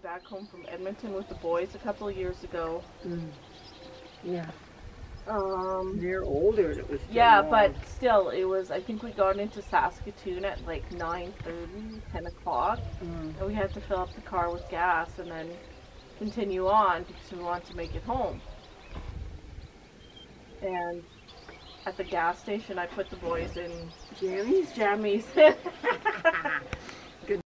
back home from Edmonton with the boys a couple of years ago. Yeah. They're older. It was Yeah, long. but still, it was, I think we got into Saskatoon at like 9:30, 10 o'clock. And we had to fill up the car with gas and then continue on because we wanted to make it home. And at the gas station, I put the boys in Jammies? jammies.